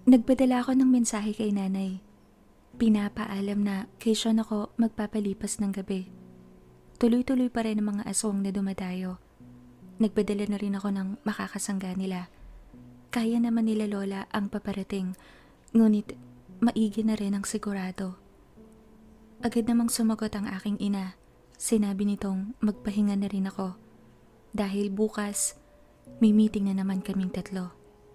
Nagpadala ako ng mensahe kay nanay. Pinapaalam na kay Sean ako magpapalipas ng gabi. Tuloy-tuloy pa rin ang mga aswang na dumadayo. Nagpadala na rin ako ng makakasangga nila. Kaya naman nila lola ang paparating, ngunit maigi na rin ang sigurado. Agad namang sumagot ang aking ina. Sinabi nitong magpahinga na rin ako. Dahil bukas, may meeting na naman kaming tatlo.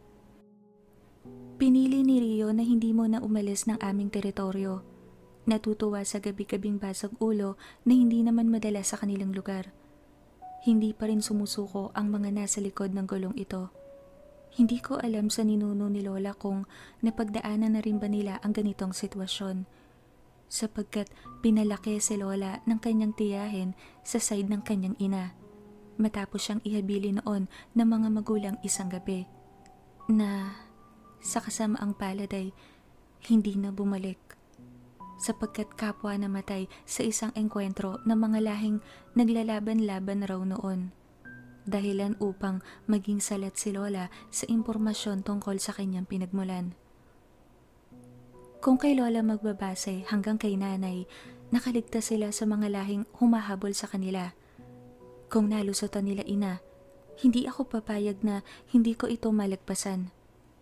Pinili ni Rio na hindi mo na umalis ng aming teritoryo. Natutuwa sa gabi-gabing basag ulo na hindi naman madala sa kanilang lugar. Hindi pa rin sumusuko ang mga nasa likod ng gulong ito. Hindi ko alam sa ninuno ni Lola kung napagdaanan na rin ba nila ang ganitong sitwasyon. Sapagkat pinalaki si Lola ng kanyang tiyahin sa side ng kanyang ina. Matapos siyang ihabili noon ng mga magulang isang gabi. Na sa kasamaang palad ay hindi na bumalik. Sapagkat kapwa namatay sa isang engkwentro ng mga lahing naglalaban-laban raw noon. Dahilan upang maging salat si Lola sa impormasyon tungkol sa kanyang pinagmulan. Kung kay Lola magbabase hanggang kay nanay, nakaligtas sila sa mga lahing humahabol sa kanila. Kung nalusotan nila ina, hindi ako papayag na hindi ko ito malagpasan.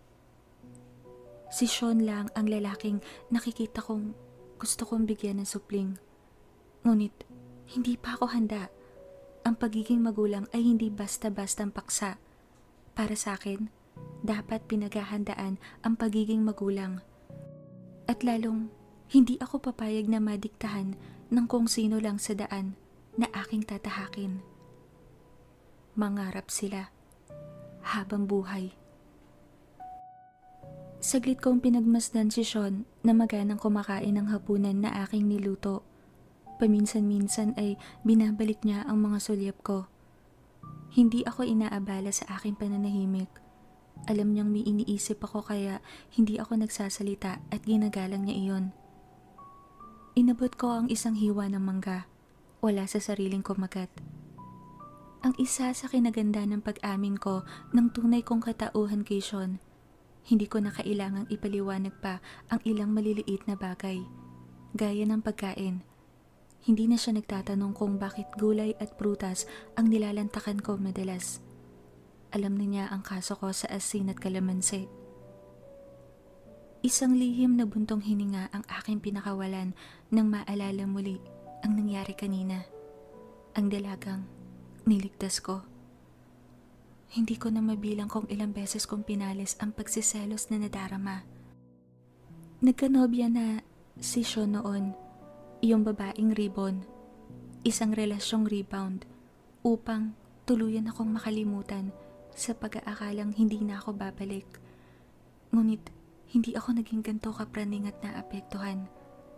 Si Sean lang ang lalaking nakikita kong gusto kong bigyan ng supling. Ngunit hindi pa ako handa. Ang pagiging magulang ay hindi basta-bastang paksa. Para sa akin, dapat pinaghahandaan ang pagiging magulang. At lalong, hindi ako papayag na madiktahan ng kung sino lang sa daan na aking tatahakin. Mangarap sila habang buhay. Saglit kong pinagmasdan si Sean na maganang kumakain ng hapunan na aking niluto. Paminsan-minsan ay binabalik niya ang mga sulyap ko. Hindi ako inaabala sa aking pananahimik. Alam niyang may iniisip ako kaya hindi ako nagsasalita at ginagalang niya iyon. Inabot ko ang isang hiwa ng mangga. Wala sa sariling kumagat. Ang isa sa kinaganda ng pag-amin ko ng tunay kong katauhan kay Sean. Hindi ko na kailangang ipaliwanag pa ang ilang maliliit na bagay. Gaya ng pagkain. Hindi na siya nagtatanong kung bakit gulay at prutas ang nilalantakan ko madalas. Alam na niya ang kaso ko sa asin at kalamansi. Isang lihim na buntong hininga ang aking pinakawalan nang maalala muli ang nangyari kanina. Ang dalagang niligtas ko. Hindi ko na mabilang kung ilang beses kong pinalis ang pagsiselos na nadarama. Nagkanobya na si Sean noon, iyong babaeng ribbon, isang relasyong rebound, upang tuluyan akong makalimutan sa pag-aakalang hindi na ako babalik. Ngunit hindi ako naging ganito kapraning at naapektuhan.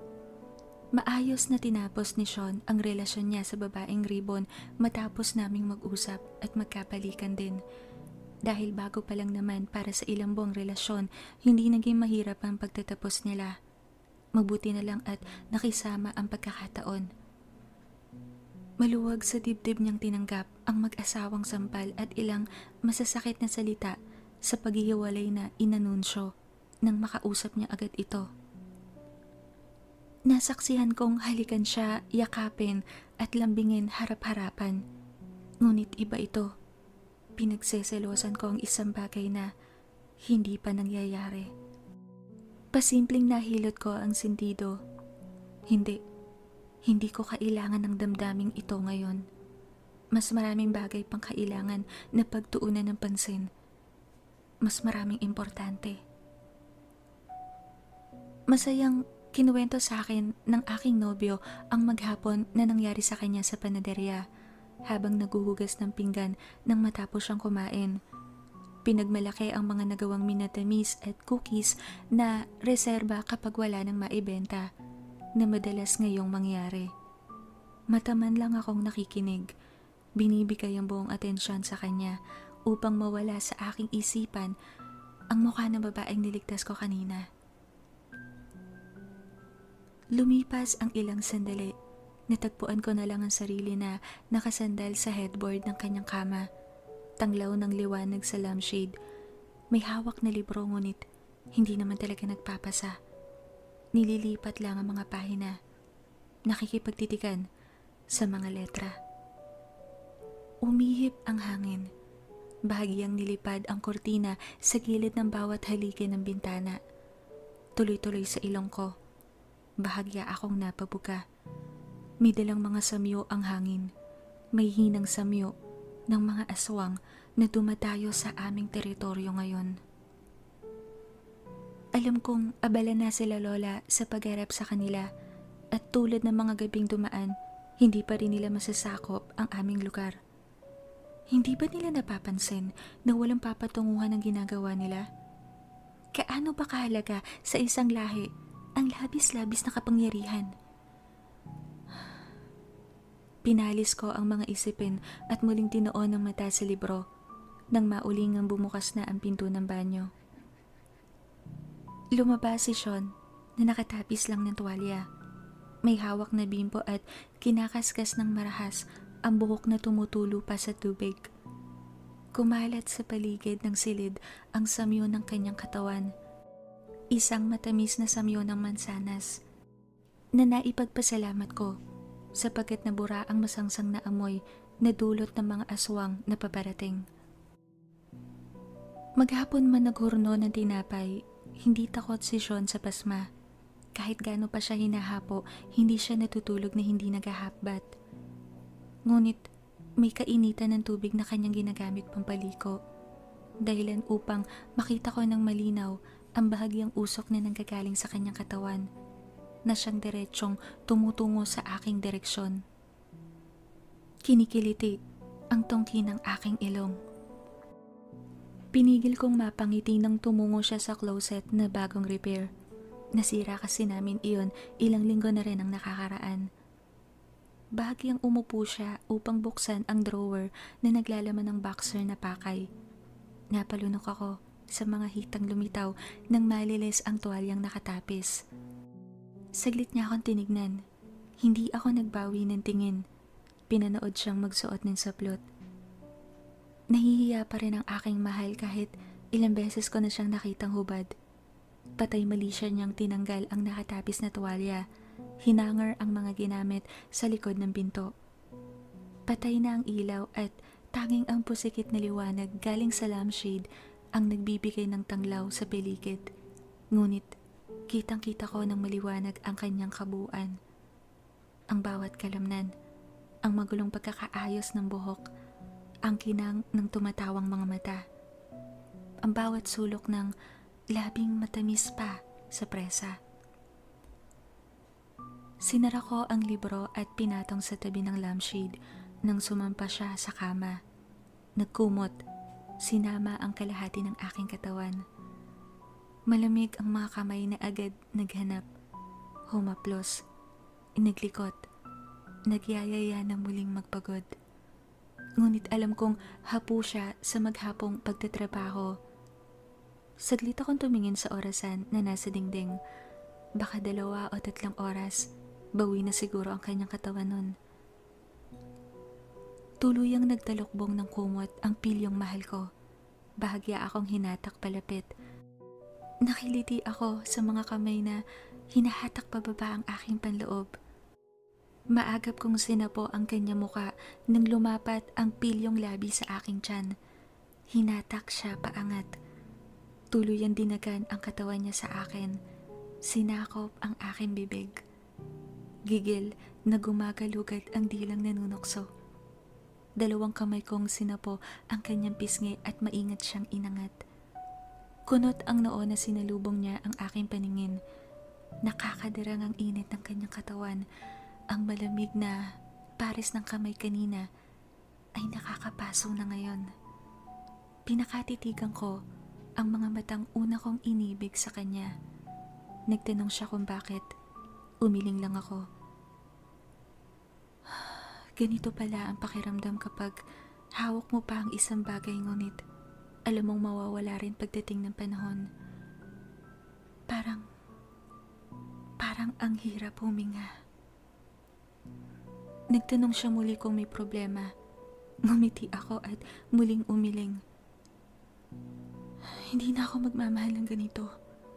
Maayos na tinapos ni Sean ang relasyon niya sa babaeng ribbon matapos naming mag-usap at magkapalikan din. Dahil bago pa lang naman para sa ilang buwang relasyon, hindi naging mahirap ang pagtatapos nila. Mabuti na lang at nakisama ang pagkakataon. Maluwag sa dibdib niyang tinanggap ang mag-asawang sampal at ilang masasakit na salita sa paghihiwalay na inanunsyo nang makausap niya agad ito. Nasaksihan kong halikan siya, yakapin at lambingin harap-harapan. Ngunit iba ito. Pinagseselosan ko ang isang bagay na hindi pa nangyayari. Pasimpleng nahilot ko ang sentido. Hindi ko kailangan ng damdaming ito ngayon. Mas maraming bagay pang kailangan na pagtuunan ng pansin. Mas maraming importante. Masayang kinuwento sa akin ng aking nobyo ang maghapon na nangyari sa kanya sa panaderya habang naguhugas ng pinggan nang matapos siyang kumain. Pinagmalaki ang mga nagawang minatamis at cookies na reserba kapag wala nang maibenta na madalas ngayong mangyari. Mataman lang akong nakikinig. Binibigay ang buong atensyon sa kanya upang mawala sa aking isipan ang mukha ng babaeng niligtas ko kanina. Lumipas ang ilang sandali. Natagpuan ko na lang ang sarili na nakasandal sa headboard ng kanyang kama. Tanglaw ng liwanag sa lampshade. May hawak na libro ngunit Hindi naman talaga nagpapasa. Nililipat lang ang mga pahina. Nakikipagtitikan sa mga letra. Umihip ang hangin. Bahagyang nilipad ang kortina sa gilid ng bawat haligi ng bintana. Tuloy-tuloy sa ilong ko. Bahagya akong napabuga. May dalang mga samyo ang hangin. May hinang samyo ng mga aswang na dumadayo sa aming teritoryo ngayon. Alam kong abala na sila lola sa pagharap sa kanila at tulad ng mga gabing dumaan, hindi pa rin nila masasakop ang aming lugar. Hindi ba nila napapansin na walang papatunguhan ang ginagawa nila? Kaano ba kahalaga sa isang lahi ang labis-labis na kapangyarihan? Pinalis ko ang mga isipin at muling tinoon ang mata sa libro nang maulingang bumukas na ang pinto ng banyo. Lumabas si Sean na nakatapis lang ng tuwalya. May hawak na bimpo at kinakaskas ng marahas ang buhok na tumutulo pa sa tubig. Kumalat sa paligid ng silid ang samyo ng kanyang katawan. Isang matamis na samyo ng mansanas na naipagpasalamat ko sapagkat nabura ang masangsang na amoy na dulot ng mga aswang na paparating. Maghapon man naghurno ng tinapay, hindi takot si Sean sa pasma. Kahit gaano pa siya hinahapo, hindi siya natutulog na hindi naghahapbat. Ngunit may kainitan ng tubig na kanyang ginagamit pampaliko. Dahilan upang makita ko ng malinaw ang bahagyang usok na nanggagaling sa kanyang katawan na siyang diretsyong tumutungo sa aking direksyon. Kinikiliti ang tungki ng aking ilong. Pinigil kong mapangiti nang tumungo siya sa closet na bagong repair. Nasira kasi namin iyon, ilang linggo na rin ang nakakaraan. Bahagyang umupo siya upang buksan ang drawer na naglalaman ng boxer na pakay. Napalunok ako sa mga hitang lumitaw nang malilis ang tuwalyang nakatapis. Saglit niya akong tinignan. Hindi ako nagbawi ng tingin. Pinanood siyang magsuot ng saplot. Nahihiya pa rin ang aking mahal kahit ilang beses ko na siyang nakitang hubad. Patay mali siya niyang tinanggal ang nakatapis na tuwalya. Hinangar ang mga ginamit sa likod ng pinto. Patay na ang ilaw at tanging ang pusikit na liwanag galing sa lampshade ang nagbibigay ng tanglaw sa paligid. Ngunit kitang-kita ko ng maliwanag ang kanyang kabuuan. Ang bawat kalamnan, ang magulong pagkakaayos ng buhok, ang kinang ng tumatawang mga mata, ang bawat sulok ng labing matamis pa sa presa. Sinara ko ang libro at pinatong sa tabi ng lampshade nang sumampa siya sa kama. Nagkumot, sinama ang kalahati ng aking katawan. Malamig ang mga kamay na agad naghanap, humaplos, naglikot, nagyayaya na muling magpagod. Ngunit alam kong hapo siya sa maghapong pagtatrabaho. Saglit akong tumingin sa orasan na nasa dingding. Baka 2 o 3 oras, bawi na siguro ang kanyang katawan nun. Tuluyang nagtalukbong ng kumot ang pilyong mahal ko. Bahagya akong hinatak palapit. Nakiliti ako sa mga kamay na hinahatak pababa ang aking panloob. Maagap kong sinapo ang kanyang muka nang lumapat ang pilyong labi sa aking tiyan. Hinatak siya paangat. Tuluyang dinagan ang katawan niya sa akin. Sinakop ang aking bibig. Gigil na gumagalugad ang dilang nanunokso. 2 kamay kong sinapo ang kanyang pisngi at maingat siyang inangat. Kunot ang noo na sinalubong niya ang aking paningin. Nakakadirang ang init ng kanyang katawan. Ang malamig na pares ng kamay kanina ay nakakapaso na ngayon. Pinakatitigan ko ang mga matang una kong inibig sa kanya. Nagtanong siya kung bakit. Umiling lang ako. Ganito pala ang pakiramdam kapag hawak mo pa ang isang bagay ngunit alam mong mawawala rin pagdating ng panahon. Parang ang hirap huminga. Nagtanong siya muli kung may problema. Ngumiti ako at muling umiling. Hindi na ako magmamahal ng ganito.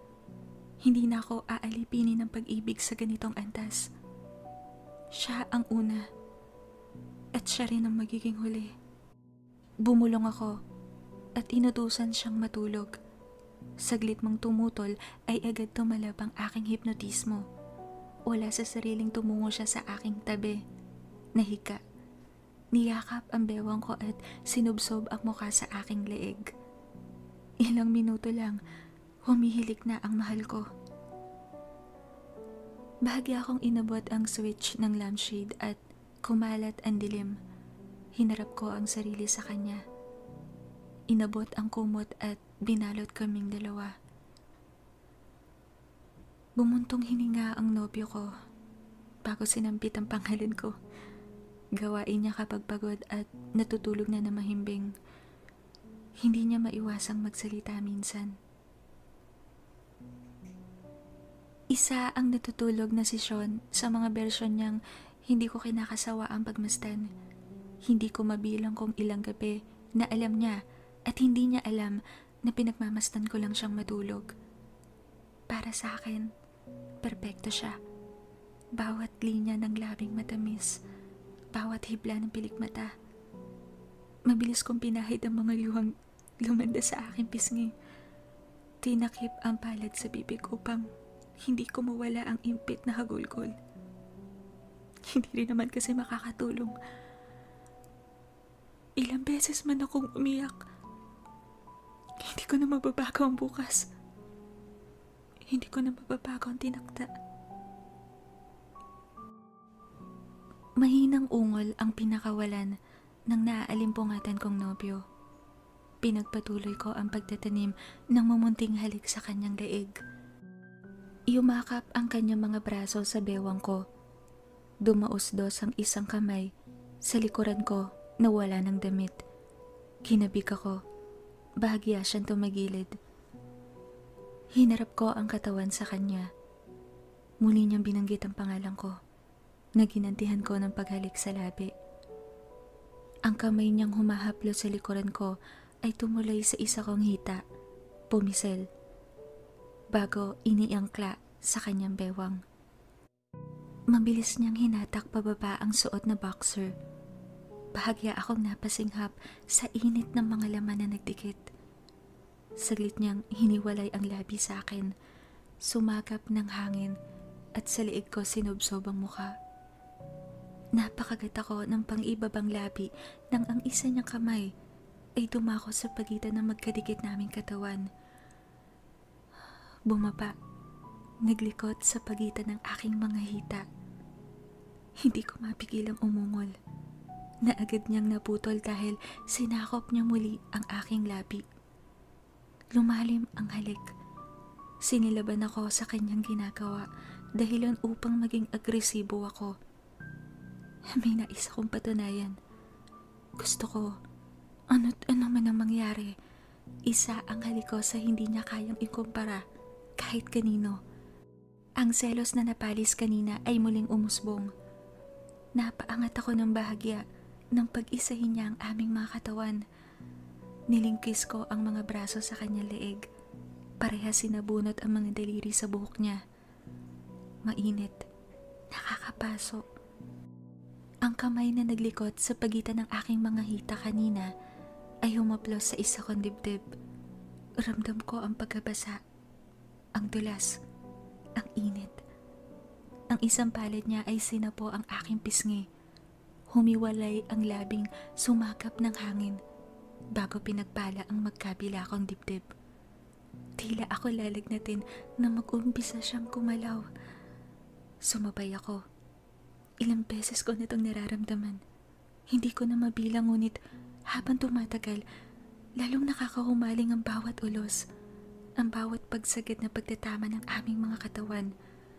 Hindi na ako aalipinin ng pag-ibig sa ganitong antas. Siya ang una at siya rin ang magiging huli. Bumulong ako at inutusan siyang matulog. Saglit mang tumutol ay agad tumalab ang aking hipnotismo. Wala sa sariling tumungo siya sa aking tabi. Nahika. Niyakap ang bewang ko at sinubsob ang mukha sa aking leeg. Ilang minuto lang, humihilik na ang mahal ko. Bahagya akong inabot ang switch ng lampshade at kumalat ang dilim. Hinarap ko ang sarili sa kanya. Inabot ang kumot at binalot kaming dalawa. Bumuntong hininga ang nobyo ko bago sinampit ang pangalan ko. Gawain niya kapag pagod at natutulog na mahimbing. Hindi niya maiwasang magsalita minsan. Isa ang natutulog na si Sean sa mga bersyon niyang hindi ko kinakasawa ang pagmasdan. Hindi ko mabilang kung ilang gabi na alam niya at hindi niya alam na pinagmamasdan ko lang siyang matulog. Para sa akin, perpekto siya. Bawat linya ng labing matamis, bawat hibla ng pilikmata. Mabilis kong pinahid ang mga luhang lumanda sa aking pisngi. Tinakip ang palad sa bibig upang hindi ko mawala ang impit na hagulgol. Hindi rin naman kasi makakatulong. Ilang beses man akong umiyak. Hindi ko na mababago ang bukas. Hindi ko na mababago ang tinakda. Mahinang ungol ang pinakawalan ng naalimpungatan kong nobyo. Pinagpatuloy ko ang pagtatanim ng mumunting halik sa kanyang leeg. Yumakap ang kanyang mga braso sa bewang ko. Dumausdos ang isang kamay sa likuran ko na wala ng damit. Kinabig ako. Bahagya siyang tumagilid. Hinarap ko ang katawan sa kanya. Muli niyang binanggit ang pangalan ko. Naginantihan ko ng paghalik sa labi. Ang kamay niyang humahaplo sa likuran ko ay tumulay sa isa kong hita. Pumisel. Bago iniangkla sa kanyang bewang. Mabilis niyang hinatak pababa ang suot na boxer. Bahagya akong napasinghap sa init ng mga laman na nagdikit. Saglit niyang hiniwalay ang labi sa akin, sumakap ng hangin at sa liig ko sinubsob ang mukha. Napakagat ako ng pang-ibabang labi nang ang isa niyang kamay ay dumako sa pagitan ng magkadikit naming katawan. Bumaba, naglikot sa pagitan ng aking mga hita. Hindi ko mapigilang umungol. Na agad niyang naputol dahil sinakop niya muli ang aking labi. Lumalim ang halik. Sinilaban ako sa kanyang ginagawa dahilan upang maging agresibo ako. May nais akong patunayan. Gusto ko, ano't ano man ang mangyari, isa ang halik ko sa hindi niya kayang ikumpara kahit kanino. Ang selos na napalis kanina ay muling umusbong. Napaangat ako ng bahagya nang pag-isahin niya ang aming mga katawan. Nilingkis ko ang mga braso sa kanyang leeg. Parehas sinabunot ang mga daliri sa buhok niya. Mainit. Nakakapaso. Ang kamay na naglikot sa pagitan ng aking mga hita kanina ay humaplos sa isa kong dibdib. Ramdam ko ang pagkabasa, ang dulas, ang init. Ang isang palad niya ay sinapo ang aking pisngi. Humiwalay ang labing sumakap ng hangin bago pinagpala ang magkabila kong dibdib. Tila ako lalagnatin na mag-umpisa siyang kumalaw. Sumabay ako. Ilang beses ko na itong nararamdaman. Hindi ko na mabilang, ngunit habang tumatagal, lalong nakakahumaling ang bawat ulos, ang bawat pagsagad na pagtatama ng aming mga katawan.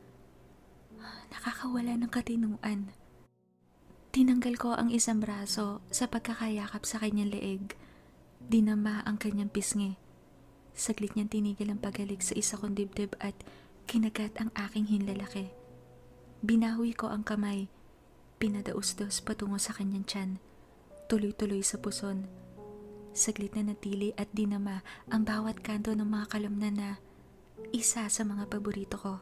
Nakakawala ng katinuan. Tinanggal ko ang isang braso sa pagkakayakap sa kanyang leeg. Dinama ang kanyang pisngi. Saglit niyang tinigil ang paghalik sa isa kong dibdib at kinagat ang aking hinlalaki. Binawi ko ang kamay. Pinadausdos patungo sa kanyang tiyan. Tuloy-tuloy sa puson. Saglit na natili at dinama ang bawat kanto ng mga kalamnan na isa sa mga paborito ko.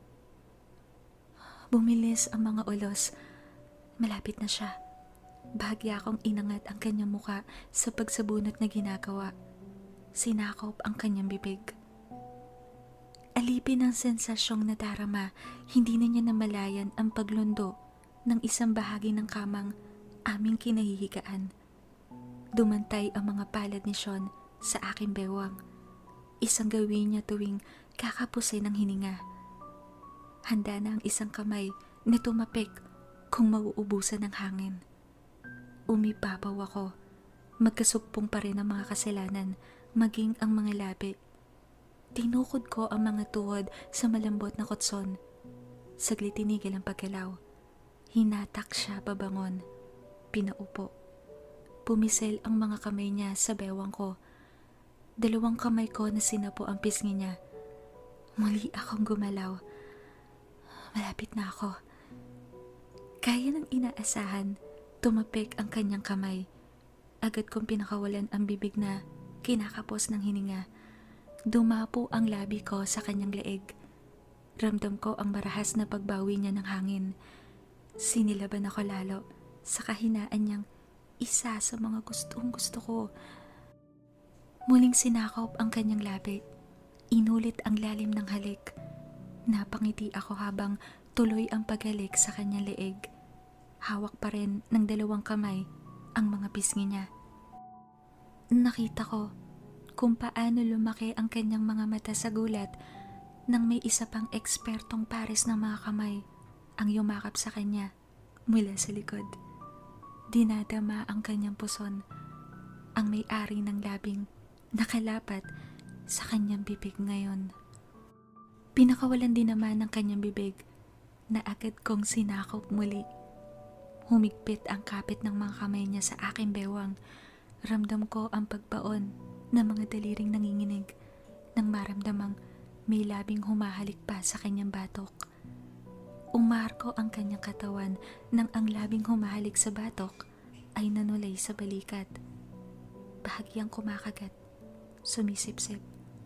Bumilis ang mga ulos. Malapit na siya. Bahagya akong inangat ang kanyang muka sa pagsabunot na ginagawa. Sinakop ang kanyang bibig. Alipin ang sensasyong nadarama, hindi na niya namalayan ang paglundo ng isang bahagi ng kamang aming kinahihigaan. Dumantay ang mga palad ni Sean sa aking bewang. Isang gawin niya tuwing kakapusin ng hininga. Handa na ang isang kamay na tumapik kung mauubusan ng hangin. Umibabaw ako. Magkasukpong pa rin ang mga kasalanan, maging ang mga labi. Tinukod ko ang mga tuhod sa malambot na kutson. Saglit tinigil ang paggalaw. Hinatak siya pabangon. Pinaupo. Pumisil ang mga kamay niya sa bewang ko. Dalawang kamay ko na sinapo ang pisngi niya. Muli akong gumalaw. Malapit na ako. Kaya ng inaasahan, tumapik ang kanyang kamay. Agad kong pinakawalan ang bibig na kinakapos ng hininga. Dumapo ang labi ko sa kanyang leeg. Ramdam ko ang marahas na pagbawi niya ng hangin. Sinilaban ako lalo sa kahinaan niyang isa sa mga gustong gusto ko. Muling sinakop ang kanyang labi. Inulit ang lalim ng halik. Napangiti ako habang tuloy ang paghalik sa kanyang leeg. Hawak pa rin ng dalawang kamay ang mga pisngi niya. Nakita ko kung paano lumaki ang kanyang mga mata sa gulat nang may isa pang ekspertong pares ng mga kamay ang yumakap sa kanya mula sa likod. Dinadama ang kanyang puson, ang may-ari ng labing nakalapat sa kanyang bibig ngayon. Pinakawalan din naman ng kanyang bibig na agad kong sinakop muli. Humigpit ang kapit ng mga kamay niya sa aking bewang. Ramdam ko ang pagbaon ng mga daliring nanginginig nang maramdamang may labing humahalik pa sa kanyang batok. Umarko ang kanyang katawan nang ang labing humahalik sa batok ay nanulay sa balikat. Bahagyang kumakagat, sumisipsip.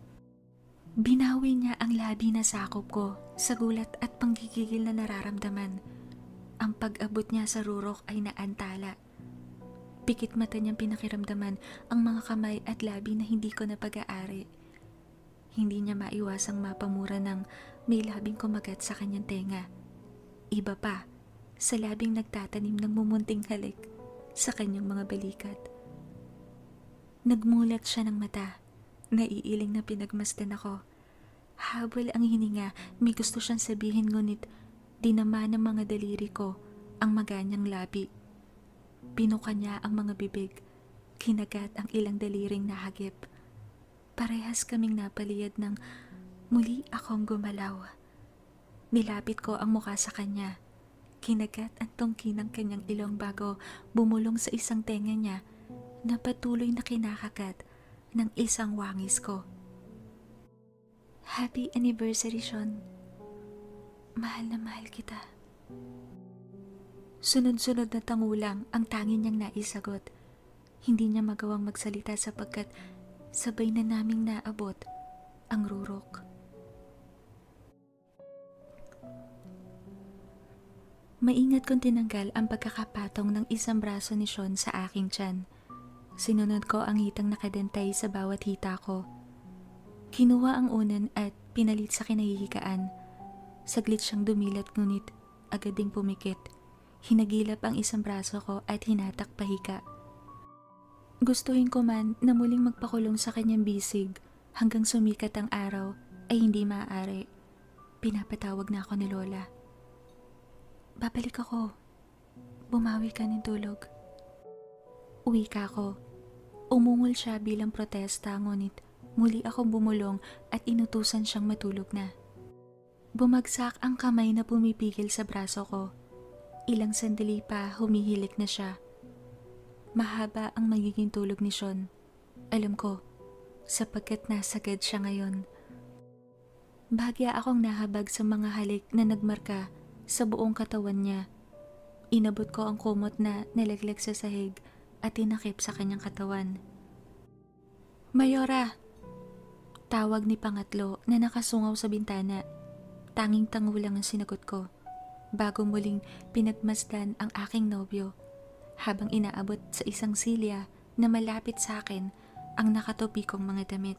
Binawi niya ang labi na sakop ko sa gulat at panggigigil na nararamdaman. Ang pag-abot niya sa rurok ay naantala. Pikit mata niyang pinakiramdaman ang mga kamay at labi na hindi ko napag-aari. Hindi niya maiwasang mapamura ng may labing kumagat sa kanyang tenga. Iba pa, sa labing nagtatanim ng mumunting halik sa kanyang mga balikat. Nagmulat siya ng mata. Naiiling na pinagmasdan ako. Habol ang hininga, may gusto siyang sabihin ngunit dinama ng mga daliri ko ang maganyang labi. Pinuka niya ang mga bibig, kinagat ang ilang daliring nahagip. Parehas kaming napaliyad ng muli akong gumalaw. Nilapit ko ang muka sa kanya. Kinagat ang tungki ng kanyang ilong bago bumulong sa isang tenga niya na patuloy na kinakagat ng isang wangis ko. Happy anniversary, Sean. Mahal na mahal kita. Sunod-sunod na tangulang ang tangi niyang naisagot. Hindi niya magawang magsalita sapagkat sabay na naming naabot ang rurok. Maingat kong tinanggal ang pagkakapatong ng isang braso ni Sean sa aking tiyan. Sinunod ko ang hitang nakadentay sa bawat hita ko. Kinuha ang unan at pinalit sa kinahihigaan. Saglit siyang dumilat ngunit agad ding pumikit. Hinagilap ang isang braso ko at hinatak pahika. Gustuhin ko man na muling magpakulong sa kanyang bisig hanggang sumikat ang araw ay hindi maaari. Pinapatawag na ako ni Lola. Babalik ako. Bumawi ka ng tulog. Uwi ka ako. Umungol siya bilang protesta ngunit muli akong bumulong at inutusan siyang matulog na. Bumagsak ang kamay na pumipigil sa braso ko. Ilang sandali pa humihilik na siya. Mahaba ang magiging tulog ni Sean. Alam ko, sapagkat nasagad siya ngayon. Bahagya akong nahabag sa mga halik na nagmarka sa buong katawan niya. Inabot ko ang kumot na nalaglag sa sahig at tinakip sa kanyang katawan. Mayora! Tawag ni pangatlo na nakasungaw sa bintana. Tanging tango lang ang sinagot ko bago muling pinagmasdan ang aking nobyo habang inaabot sa isang silya na malapit sa akin ang nakatupi kong mga damit.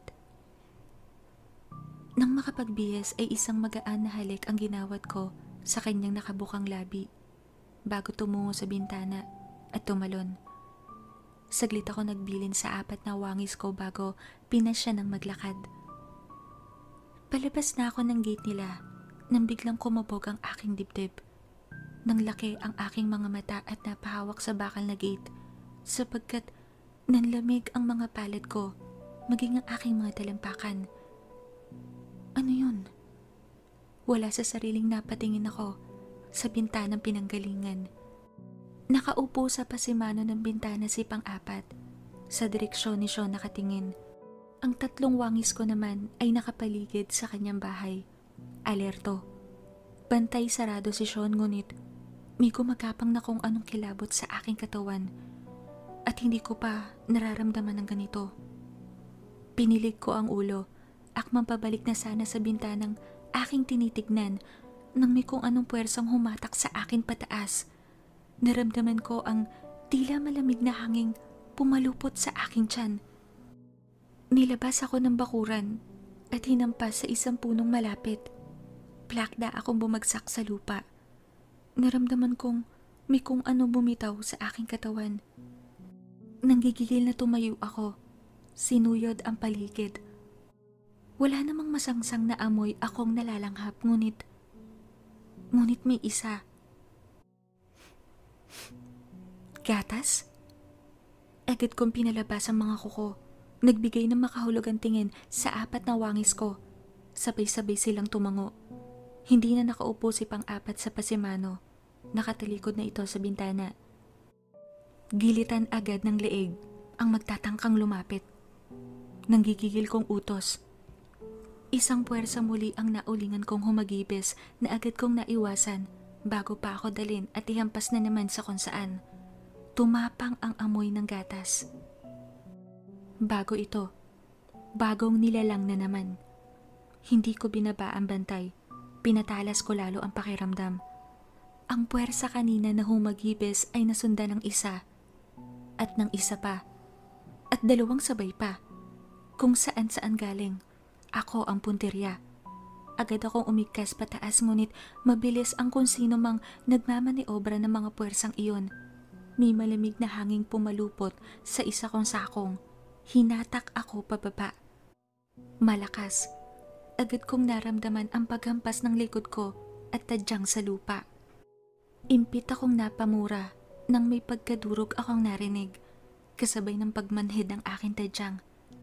Nang makapagbihis ay isang magaan na halik ang ginawat ko sa kanyang nakabukang labi bago tumungo sa bintana at tumalon. Saglit ako nagbilin sa 4 na wangis ko bago pinasya ng maglakad. Palabas na ako ng gate nila nang biglang kumabog ang aking dibdib. Nang laki ang aking mga mata at napahawak sa bakal na gate sapagkat nanlamig ang mga palad ko maging ang aking mga talampakan. Ano yun? Wala sa sariling napatingin ako sa bintanang pinanggalingan. Nakaupo sa pasimano ng bintana si pang-4 sa direksyon ni Sean nakatingin. Ang 3 wangis ko naman ay nakapaligid sa kanyang bahay. Alerto. Bantay sarado si Sean ngunit may gumagapang na kung anong kilabot sa aking katawan at hindi ko pa nararamdaman ng ganito. Pinilig ko ang ulo, akmang pabalik na sana sa bintanang aking tinitignan nang may kung anong puwersang humatak sa akin pataas. Naramdaman ko ang tila malamig na hanging pumalupot sa aking tiyan. Nilabas ako ng bakuran at hinampas sa isang punong malapit. Plakda akong bumagsak sa lupa. Naramdaman kong may kung ano bumitaw sa aking katawan. Nanggigigil na tumayo ako. Sinuyod ang paligid. Wala namang masangsang na amoy akong nalalanghap ngunit may isa. Gatas? Agad kong pinalabas ang mga kuko. Nagbigay ng makahulugang tingin sa 4 na wangis ko. Sabay-sabay silang tumango. Hindi na nakaupo si pang-4 sa pasimano. Nakatalikod na ito sa bintana. Gilitan agad ng leeg ang magtatangkang lumapit. Nanggigigil kong utos. Isang puwersa muli ang naulingan kong humagibis na agad kong naiwasan bago pa ako dalin at ihampas na naman sa kung saan. Tumapang ang amoy ng gatas. Bago ito, bagong nilalang na naman. Hindi ko binaba ang bantay, pinatalas ko lalo ang pakiramdam. Ang puwersa kanina na humagibis ay nasundan ng isa, at ng isa pa, at 2 sabay pa. Kung saan-saan galing, ako ang punteriya. Agad akong umigkas pataas ngunit mabilis ang kung sino mang nagmamaniobra ng mga puwersang iyon. May malamig na hanging pumalupot sa isa kong sakong. Hinatak ako pababa. Malakas. Agad kong naramdaman ang paghampas ng likod ko at tadyang sa lupa. Impit akong napamura nang may pagkadurog akong narinig kasabay ng pagmanhid ng aking tadyang.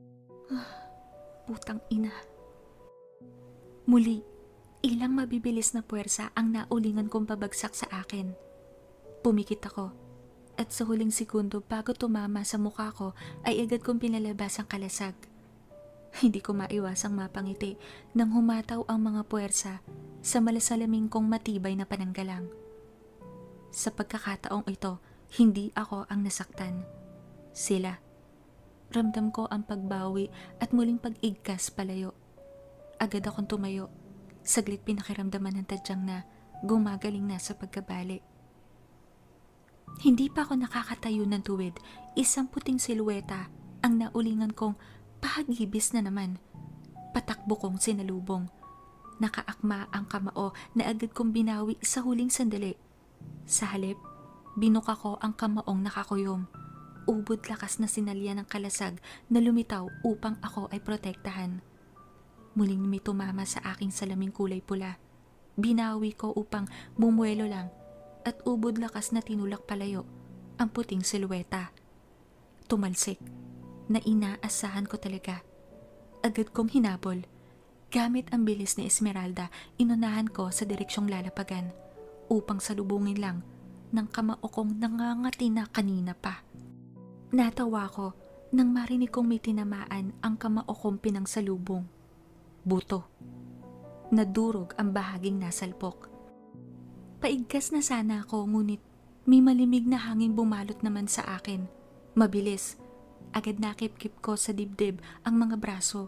Putang ina. Muli, ilang mabibilis na puwersa ang naulingan kong pabagsak sa akin. Pumikit ako. At sa huling segundo bago tumama sa mukha ko ay agad kong pinalabas ang kalasag. Hindi ko maiwasang mapangiti nang humataw ang mga puwersa sa malasalaming kong matibay na pananggalang. Sa pagkakataong ito, hindi ako ang nasaktan. Sila. Ramdam ko ang pagbawi at muling pag-igkas palayo. Agad akong tumayo. Saglit pinakiramdaman ng tadyang na gumagaling na sa pagkabali. Hindi pa ako nakakatayo ng tuwid, isang puting silueta ang naulingan kong pahagibis na naman. Patakbo kong sinalubong. Nakaakma ang kamao na agad kong binawi sa huling sandali. Sa halip, binuka ko ang kamaong nakakuyom. Ubod lakas na sinalya ng kalasag na lumitaw upang ako ay protektahan. Muling may tumama sa aking salaming kulay pula. Binawi ko upang bumuelo lang. At ubod lakas na tinulak palayo ang puting silueta. Tumalsik na inaasahan ko talaga. Agad kong hinabol. Gamit ang bilis ni Esmeralda, inunahan ko sa direksyong lalapagan upang salubungin lang ng kamao kong nangangati na kanina pa. Natawa ko nang marinig kong may tinamaan ang kamao kong pinangsalubong. Buto. Nadurog ang bahaging nasalpok. Paigkas na sana ako ngunit may malimig na hangin bumalot naman sa akin. Mabilis, agad nakip-kip ko sa dibdib ang mga braso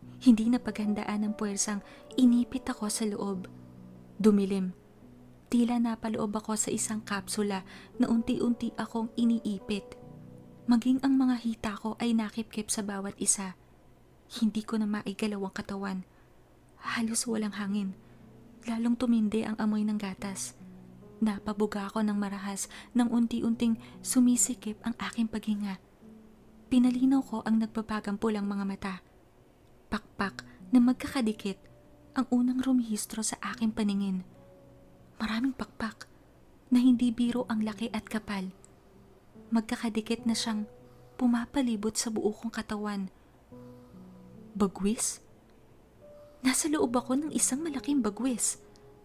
Hindi na paghandaan ng puwersang inipit ako sa loob. Dumilim. Tila napaloob ako sa isang kapsula na unti-unti akong iniipit. Maging ang mga hita ko ay nakipkip sa bawat isa. Hindi ko na maigalaw ang katawan. Halos walang hangin. Lalong tumindi ang amoy ng gatas. Napabuga ako ng marahas nang unti-unting sumisikip ang aking paghinga. Pinalinaw ko ang nagbabagang pulang mga mata. Pakpak na magkakadikit ang unang rumihistro sa aking paningin. Maraming pakpak na hindi biro ang laki at kapal. Magkakadikit na siyang pumapalibot sa buo kong katawan. Bagwis? Nasa loob ako ng isang malaking bagwis.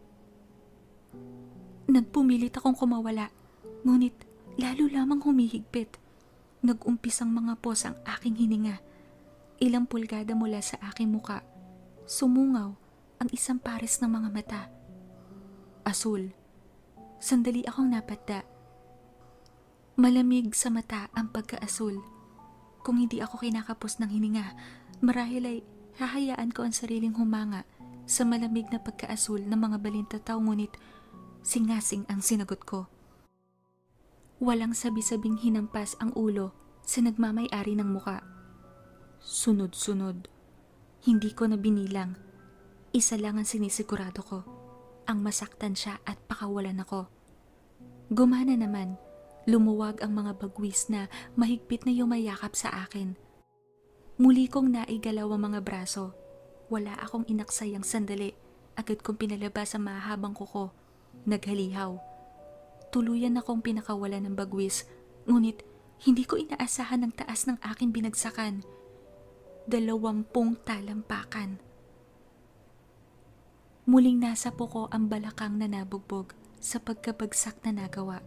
Nagpumilit akong kumawala, ngunit lalo lamang humihigpit. Nag-umpisang mga pos ang aking hininga. Ilang pulgada mula sa aking muka, sumungaw ang isang pares ng mga mata. Asul. Sandali akong napadda. Malamig sa mata ang pagka-asul. Kung hindi ako kinakapos ng hininga, marahil ay hahayaan ko ang sariling humanga sa malamig na pagka-asul ng mga balintataw, ngunit singasing ang sinagot ko. Walang sabi-sabing hinampas ang ulo sa nagmamay-ari ng muka. Sunod-sunod. Hindi ko na binilang. Isa lang ang sinisigurado ko. Ang masaktan siya at pakawalan ako. Gumana naman. Lumuwag ang mga bagwis na mahigpit na yumayakap sa akin. Muli kong naigalaw ang mga braso. Wala akong inaksayang sandali. Agad kong pinalabas ang mahabang kuko. Naghalihaw. Tuluyan akong pinakawalan ng bagwis, ngunit hindi ko inaasahan ang taas ng aking binagsakan. 20 talampakan. Muling nasapo ko ang balakang na nabugbog sa pagkabagsak na nagawa.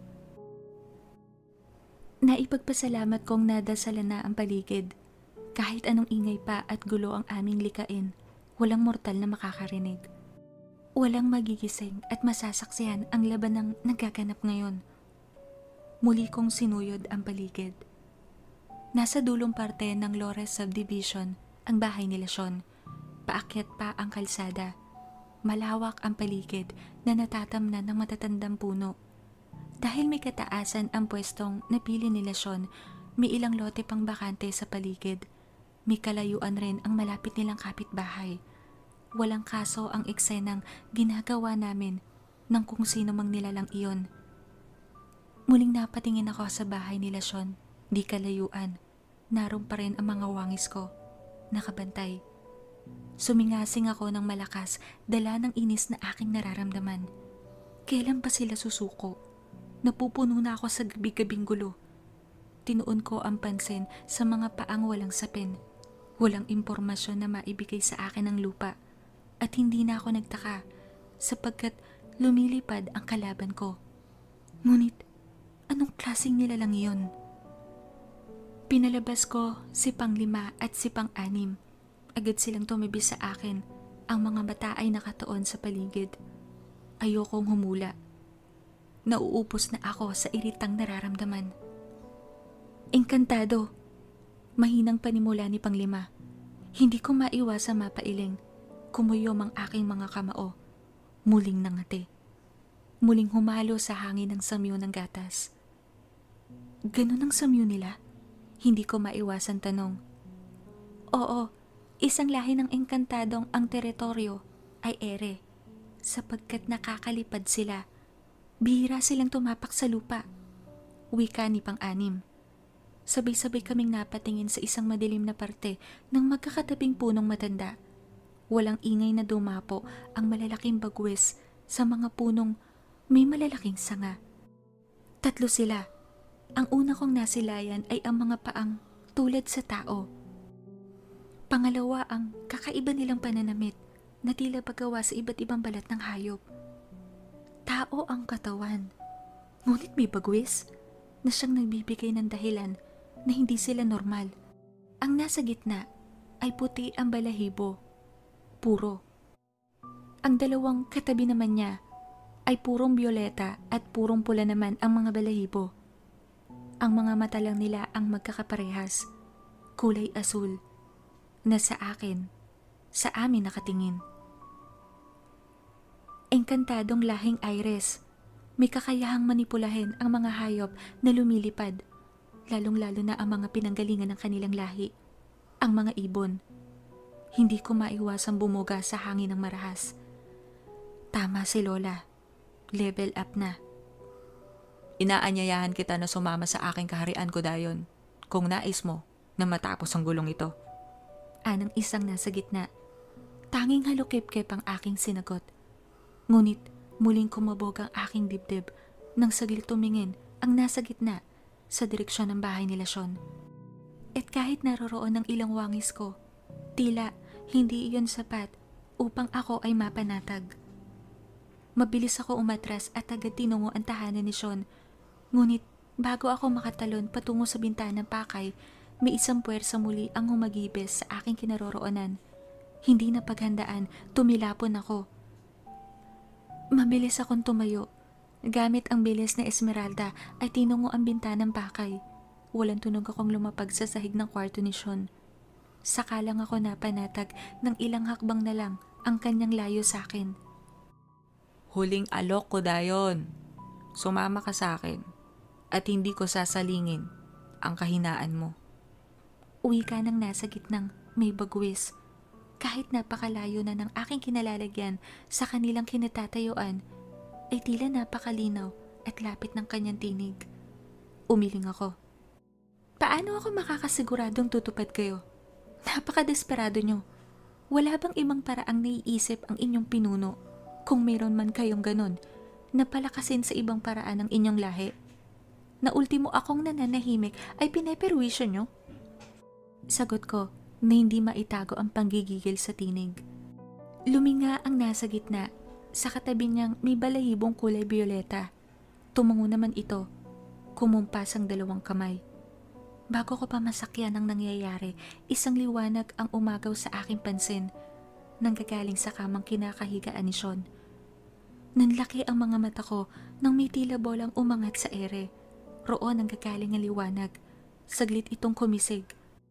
Naipagpasalamat kong nadasalan na ang paligid. Kahit anong ingay pa at gulo ang aming likain, walang mortal na makakarinig. Walang magigising at masasaksihan ang laban ng nagaganap ngayon. Muli kong sinuyod ang paligid. Nasa dulong parte ng Lores Subdivision ang bahay nila Sean. Paakyat pa ang kalsada. Malawak ang paligid na natatamnan ng matatandang puno. Dahil may kataasan ang pwestong napili nila Sean, may ilang lote pang bakante sa paligid. May kalayuan rin ang malapit nilang kapitbahay. Walang kaso ang eksenang ginagawa namin ng kung sino mang nilalang iyon. Muling napatingin ako sa bahay nila Sean. Di kalayuan. Naroon pa rin ang mga wangis ko. Nakabantay. Sumingasing ako ng malakas, dala ng inis na aking nararamdaman. Kailan pa sila susuko? Napupuno na ako sa gabi-gabing gulo. Tinuon ko ang pansin sa mga paang walang sapin. Walang impormasyon na maibigay sa akin ng lupa. At hindi na ako nagtaka sapagkat lumilipad ang kalaban ko. Ngunit, anong klaseng nilalang iyon? Pinalabas ko si Pang-5 at si Pang-6. Agad silang tumibi sa akin. Ang mga mata ay nakatuon sa paligid. Ayokong humula. Nauupos na ako sa iritang nararamdaman. Engkantado. Mahinang panimula ni Pang-5. Hindi ko maiwasang mapailing. Kumuyom ang aking mga kamao. Muling nangati. Muling humalo sa hangin ng samyo ng gatas. Ganun ang samyo nila? Hindi ko maiwasan tanong. Oo, isang lahi ng engkantadong ang teritoryo ay ere, sapagkat nakakalipad sila. Bihira silang tumapak sa lupa. Wika ni Pang-6. Sabay-sabay kaming napatingin sa isang madilim na parte ng magkakatabing punong matanda. Walang ingay na dumapo ang malalaking bagwis sa mga punong may malalaking sanga. 3 sila. Ang una kong nasilayan ay ang mga paang tulad sa tao. Pangalawa ang kakaiba nilang pananamit na tila paggawa sa iba't ibang balat ng hayop. Tao ang katawan, ngunit may bagwis na siyang nagbibigay ng dahilan na hindi sila normal. Ang nasa gitna ay puti ang balahibo. Puro. Ang dalawang katabi naman niya ay purong bioleta at purong pula naman ang mga balahibo. Ang mga mata lang nila ang magkakaparehas, kulay asul, na sa akin sa amin nakatingin. Engkantadong lahing Iris, may kakayahang manipulahin ang mga hayop na lumilipad, lalong-lalo na ang mga pinanggalingan ng kanilang lahi, ang mga ibon. Hindi ko maiwasang bumuga sa hangin ng marahas. Tama si Lola, level up na. Inaanyayahan kita na sumama sa aking kaharian ko, Dayon, kung nais mo na matapos ang gulong ito. Anang isang nasa gitna. Tanging halukip-kip ang aking sinagot. Ngunit muling kumabog ang aking dibdib nang saglit tumingin ang nasa gitna sa direksyon ng bahay nila Sean. At kahit naroroon ng ilang wangis ko, tila hindi iyon sapat upang ako ay mapanatag. Mabilis ako umatras at agad tinungo ang tahanan ni Sean. Ngunit bago ako makatalon patungo sa bintanang pakay, may isang puwersa muli ang humagibis sa aking kinaroroonan. Hindi na paghandaan, tumilapon ako. Mabilis akong tumayo. Gamit ang bilis na Esmeralda ay tinungo ang bintanang pakay. Walang tunog akong lumapag sa sahig ng kwarto ni Sean. Saka lang ako napanatag ng ilang hakbang na lang ang kanyang layo sa akin. Huling alok ko, Dayon. Sumama ka sa akin at hindi ko sasalingin ang kahinaan mo. Uwi ka nang nasa gitnang may bagwis. Kahit napakalayo na ng aking kinalalagyan sa kanilang kinatatayuan, ay tila napakalinaw at lapit ng kanyang tinig. Umiling ako. Paano ako makakasiguradong tutupad kayo? Napakadesperado nyo. Wala bang ibang paraang naiisip ang inyong pinuno kung mayroon man kayong ganon na palakasin sa ibang paraan ng inyong lahi? Na ultimo akong nananahimik ay pineperwisyo nyo? Sagot ko na hindi maitago ang panggigigil sa tinig. Luminga ang nasa gitna. Sa katabi niyang may balahibong kulay bioleta. Tumungo naman ito. Kumumpas ang dalawang kamay. Bago ko pa masakyan ang nangyayari, isang liwanag ang umagaw sa aking pansin. Nanggagaling sa kamang kinakahigaan ni Sean. Nanlaki ang mga mata ko nang may tila bolang umangat sa ere. Roon ang gagaling ang liwanag. Saglit itong kumisig.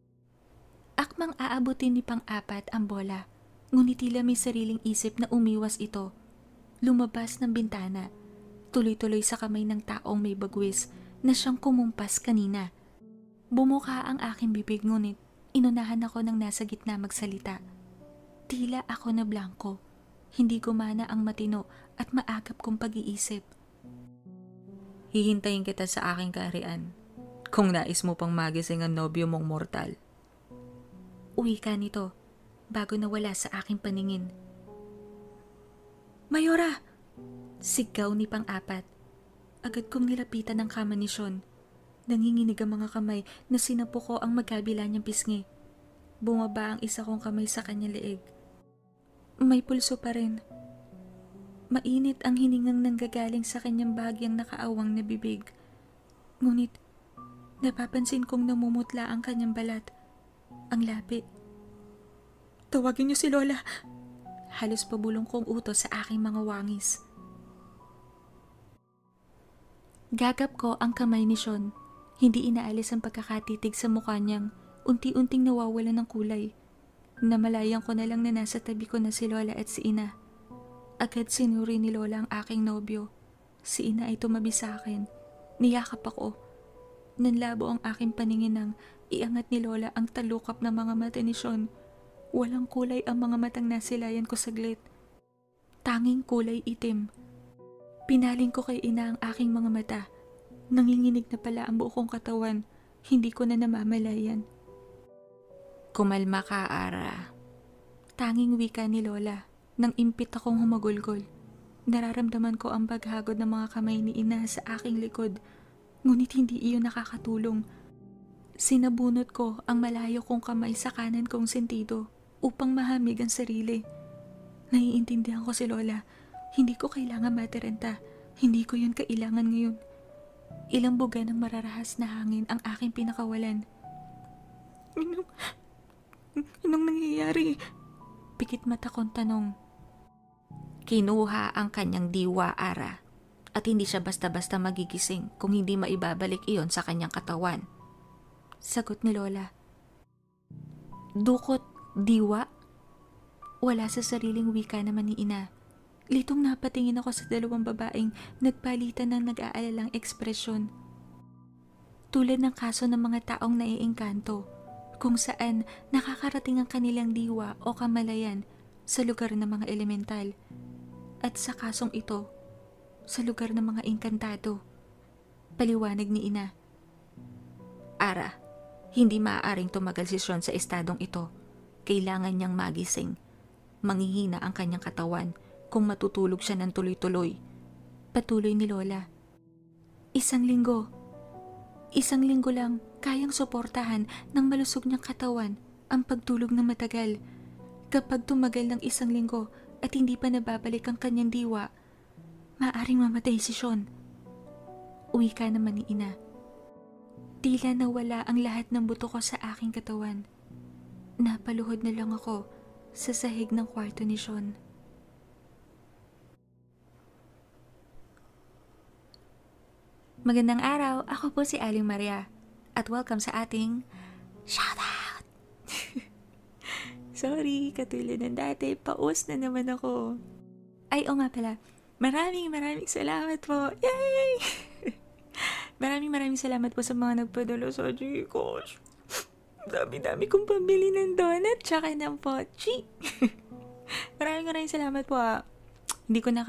Akmang aabutin ni pang-apat ang bola, ngunit tila may sariling isip na umiwas ito. Lumabas ng bintana, tuloy-tuloy sa kamay ng taong may bagwis na siyang kumumpas kanina. Bumuka ang aking bibig ngunit inunahan ako ng nasa gitna magsalita. Tila ako na blanko, hindi gumana ang matino at maagap kong pag-iisip. Hihintayin kita sa aking kaharian kung nais mo pang magising ang nobyo mong mortal. Uwi ka nito bago nawala sa aking paningin. Mayora! Sigaw ni pang-apat. Agad kong nilapitan ang kama ni Sean. Nanginginig ang mga kamay na sinapo ko ang magkabila niyang pisngi. Bumaba ang isa kong kamay sa kanyang leeg. May pulso pa rin. Mainit ang hiningang nanggagaling sa kanyang bahagyang nakaawang na bibig. Ngunit napapansin kong namumutla ang kanyang balat. Ang labi. Tawagin niyo si Lola. Halos pabulong kong utos sa aking mga wangis. Gagap ko ang kamay ni Sean. Hindi inaalis ang pagkakatitig sa mukha niyang unti-unting nawawala ng kulay. Namalayan ko na lang na nasa tabi ko na si Lola at si Ina. Agad sinuri ni Lola ang aking nobyo. Si Ina ay tumabi sa akin. Niyakap ako. Nanlabo ang aking paningin nang iangat ni Lola ang talukap na mga mata ni Sean. Walang kulay ang mga matang nasilayan ko saglit. Tanging kulay itim. Pinaling ko kay Ina ang aking mga mata. Nanginginig na pala ang buo kong katawan. Hindi ko na namamalayan. Kumalma ka, Ara. Tanging wika ni Lola nang impit akong humagulgol. Nararamdaman ko ang paghagod ng mga kamay ni Ina sa aking likod. Ngunit hindi iyon nakakatulong. Sinabunot ko ang malayo kong kamay sa kanan kong sentido upang mahamig ang sarili. Naiintindihan ko si Lola. Hindi ko kailangan materenta. Hindi ko yun kailangan ngayon. Ilang buga ng mararahas na hangin ang aking pinakawalan. Anong nangyayari? Pikit mata kong tanong. Kinuha ang kanyang diwa, Ara. At hindi siya basta-basta magigising kung hindi maibabalik iyon sa kanyang katawan. Sagot ni Lola. Dukot, diwa? Wala sa sariling wika naman ni ina. Litong napatingin ako sa dalawang babaeng nagpalitan ng nag-aalalang ekspresyon. Tulad ng kaso ng mga taong naiengkanto, kung saan nakakarating ang kanilang diwa o kamalayan sa lugar ng mga elemental. At sa kasong ito, sa lugar ng mga engkantado. Paliwanag ni ina. Ara, hindi maaaring tumagal si Sean sa estadong ito. Kailangan niyang magising. Manghihina ang kanyang katawan kung matutulog siya ng tuloy-tuloy. Patuloy ni Lola. Isang linggo lang kayang suportahan ng malusog niyang katawan ang pagtulog ng matagal. Kapag tumagal ng isang linggo at hindi pa nababalik ang kanyang diwa, maaaring mamatay si Sean. Uwi ka naman ni ina. Tila nawala ang lahat ng buto ko sa aking katawan. Napaluhod na lang ako sa sahig ng kwarto ni Sean. Magandang araw, ako po si Aling Maria at welcome sa ating shoutout! Sorry, katulad ng dati, paus na naman ako. Ay, o nga pala, maraming salamat po! Yay! maraming salamat po sa mga nagpadala sa Gcash. Dami kong pambili ng donut tsaka ng pochi. maraming salamat po. Hindi ko na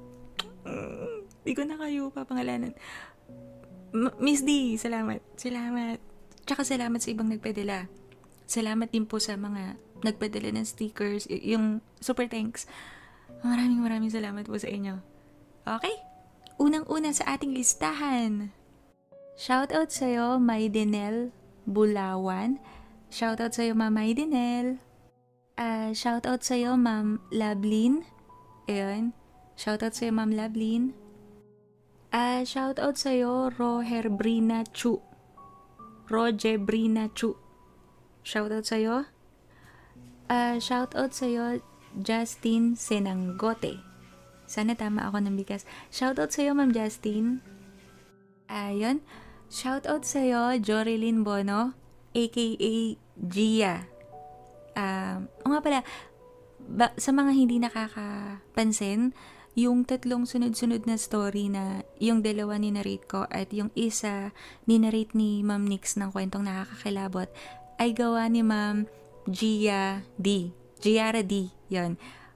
kayo papangalanan. Miss D, salamat. Tsaka salamat sa ibang nagpadala. Salamat din po sa mga nagpadala ng stickers, yung super thanks. Maraming salamat po sa inyo. Okay, unang-una sa ating listahan. Shoutout sa'yo, Maidenel Bulawan. Shoutout sa'yo, Ma'am Maidenel. Shoutout sa'yo, Ma'am Lablin. Ayun. Shoutout sa'yo, Ma'am Lablin. Shoutout sa'yo, Roger Brina Chu. Shoutout sa'yo. Shoutout sa'yo, Justin Senangote. Sana tama ako ng bigas. Shoutout sa'yo, Ma'am Justin. Ayun. Shoutout sa'yo, Jorilyn Bono, aka Gia. O nga pala, sa mga hindi nakakapansin, yung 3 sunod-sunod na story na yung 2 ni-narrate ko at yung isa ni-narrate ni Ma'am Nix ng kwentong nakakakilabot ay gawa ni Ma'am Giara D. Yun.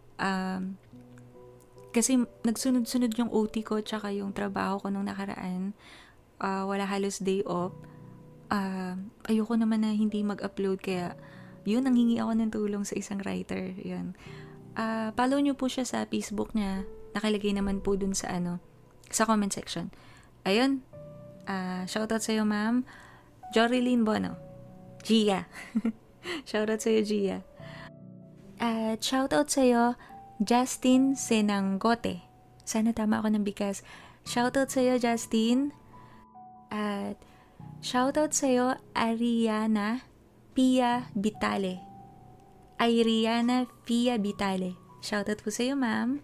Kasi nagsunod-sunod yung OT ko tsaka yung trabaho ko nung nakaraan. Wala halos day off. Ayoko naman na hindi mag-upload kaya yun, nanghingi ako ng tulong sa isang writer. Yun. Follow nyo po siya sa Facebook niya. Nakalagay naman po dun sa sa comment section. Ayun. Shoutout sa'yo, Ma'am Jorilyn Bono. Gia. Shoutout sa'yo, Gia. At shoutout sa'yo, Justin Senangote. Sana tama ako ng bigas. Shoutout sa'yo, Justin. At shoutout sa'yo, Ariana Pia Vitale. Shoutout po sa'yo, ma'am.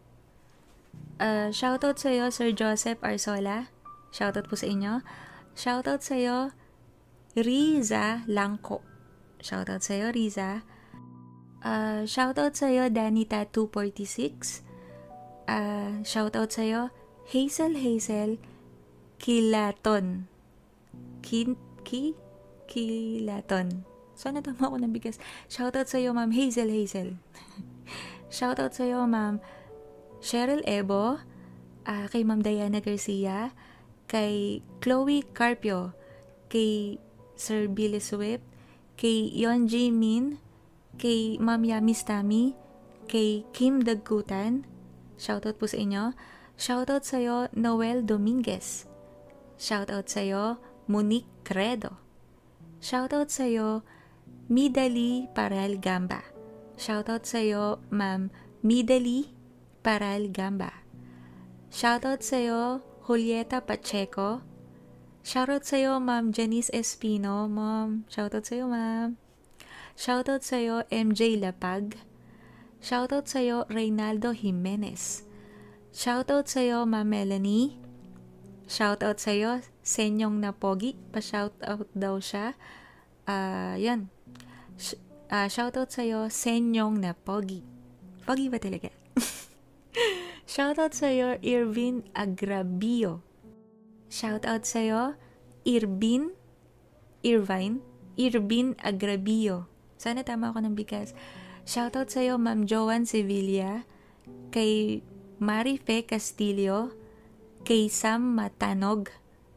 Shoutout sa'yo, Sir Joseph Arsola. Shoutout po sa inyo. Shoutout sa'yo, Riza Langko. Shoutout sa'yo, Riza. Shoutout sa'yo, Danita246. Shoutout sa'yo, Hazel Kilaton. Kilaton. Sana tama ako ng bigas. Shoutout sa'yo, Ma'am Hazel. Shoutout sa'yo, Ma'am Cheryl Ebo, kay Ma'am Diana Garcia, kay Chloe Carpio, kay Sir Billy Swift, kay Yonji Min, kay Ma'am Yamis Tami, kay Kim Dagkutan. Shoutout po sa inyo. Shoutout sa'yo, Noel Dominguez. Shoutout sa'yo, Monique Credo. Shoutout sa'yo, Midali Paral Gamba. Shoutout sa'yo, Ma'am Midali Paral Gamba. Shoutout sa'yo, Julieta Pacheco. Shoutout sa'yo, Ma'am Janice Espino. Ma'am, shoutout sa'yo, ma'am. Shoutout sa'yo, MJ Lapag. Shoutout sa'yo, Reynaldo Jimenez. Shoutout sa'yo, Ma'am Melanie. Shoutout sa'yo, Senyong Napogi. Pa-shoutout daw siya. Yan. Shoutout sa'yo, Senyong na Pogi. Pogi ba talaga? Shoutout sa'yo, Irvin Agrabio. Shoutout sa'yo, Irvin Agrabio. Sana tama ako ng bigkas. Shoutout sa'yo, Ma'am Joan Sevilla, kay Marife Castillo, kay Sam Matanog.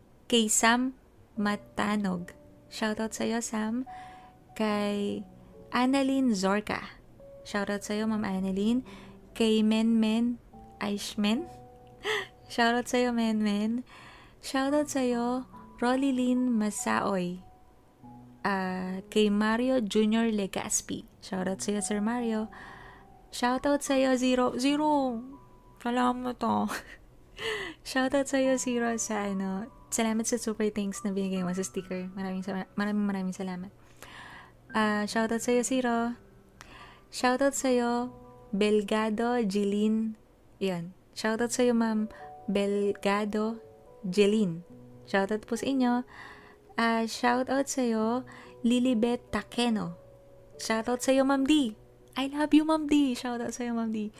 Shoutout sa'yo, Sam. Kay Annalyn Zorca. Shoutout sa'yo, Ma'am Annalyn. Kay Menmen Aishman. Shoutout sa'yo, Menmen. Shoutout sa'yo, Rolilyn Masaoy. Kay Mario Jr. Legaspi. Shoutout sa'yo, Sir Mario. Shoutout sa'yo, Zero. Salamat to. Shoutout sa'yo, Zero, sa salamat sa super thanks na binigay mo sa sticker. Maraming salamat. Shoutout sa'yo, Zero. Shoutout sa'yo, Belgado Jeline. Yan. Shoutout sa'yo, Ma'am Belgado Jeline. Shoutout po sa inyo. Shoutout sa'yo, Lilibet Takeno. Shoutout sa'yo, Ma'am D. I love you, Ma'am D. Shoutout sa'yo, Ma'am D.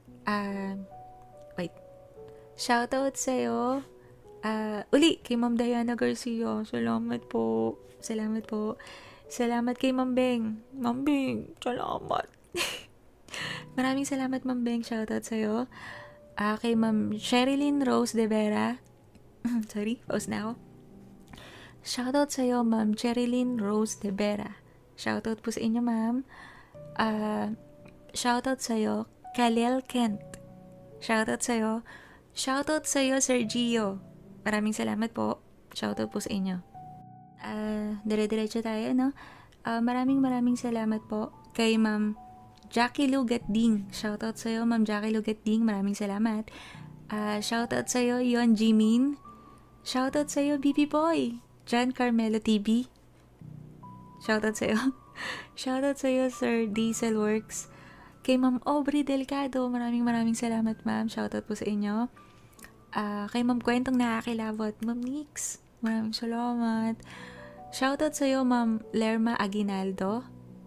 Wait. Shoutout sa'yo, uli, kay Ma'am Diana Garcia. Salamat po. Salamat kay Ma'am Beng. Ma'am Beng, salamat. Maraming salamat, Ma'am Beng. Shoutout sa'yo. Kay Ma'am Sherilyn Rose de Vera. Sorry, pause na ako. Shoutout sa'yo, Ma'am Sherilyn Rose de Vera. Shoutout po sa inyo, Ma'am. Shoutout sa'yo, Kalel Kent. Shoutout sa'yo, Sir Gio. Maraming salamat po. Shoutout po sa inyo. Dire-diretso tayo, no? Maraming salamat po kay Ma'am Jackie Lugatding. Shoutout sa'yo, Ma'am Jackie Lugatding. Maraming salamat. Shoutout sa'yo, Yon Jimin. Shoutout sa'yo, BB Boy. John Carmelo TV. Shoutout sa'yo. Shoutout sa'yo, Sir Diesel Works. Kay Ma'am Aubrey Delgado. Maraming salamat, Ma'am. Shoutout po sa inyo. Kay Ma'am Kwentong Nakakilabot. Ma'am Nix. Maraming salamat. Shoutout sa'yo, Ma'am Lerma Aguilando.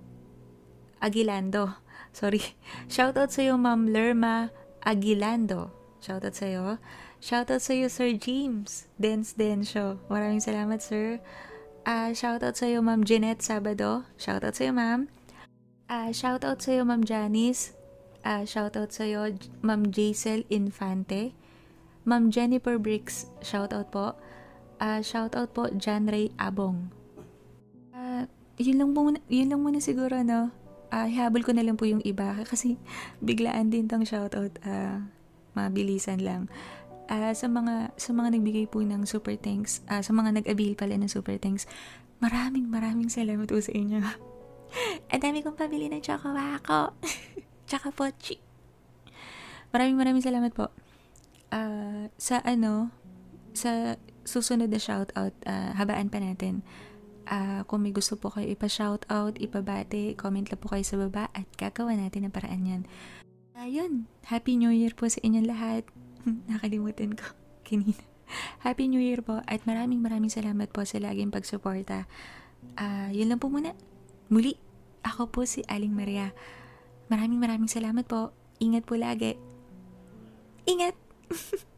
Sorry. Shoutout sa'yo, Ma'am Lerma Aguilando. Shoutout sa'yo. Shoutout sa'yo, Sir James Densho. Maraming salamat, sir. Shoutout sa'yo, Ma'am Jeanette Sabado. Shoutout sa'yo, Ma'am. Shoutout sa'yo, Ma'am Janice. Shoutout sa'yo, Ma'am Jaisel Infante. Ma'am Jennifer Briggs. Shoutout po. Shoutout po, John Ray Abong. Yun lang muna siguro, no? Ihabol ko na lang po yung iba kasi biglaan din tong shoutout. Mabilisan lang. Sa mga nagbigay po ng super thanks, sa mga nag-avail pala ng super thanks, maraming salamat po sa inyo. Ang dami kong pabili ng chocolate. Tsaka pochi. Maraming salamat po. Sa susunod na shoutout, habaan pa natin. Kung may gusto po kayo ipa-shoutout, ipabate, comment lang po kayo sa baba at gagawa natin ang paraan yan. Ayun, Happy New Year po sa inyong lahat. Nakalimutan ko kanina. Happy New Year po at maraming salamat po sa laging pagsuporta. Yun lang po muna. Muli, ako po si Aling Maria. Maraming salamat po. Ingat po lagi. Ingat!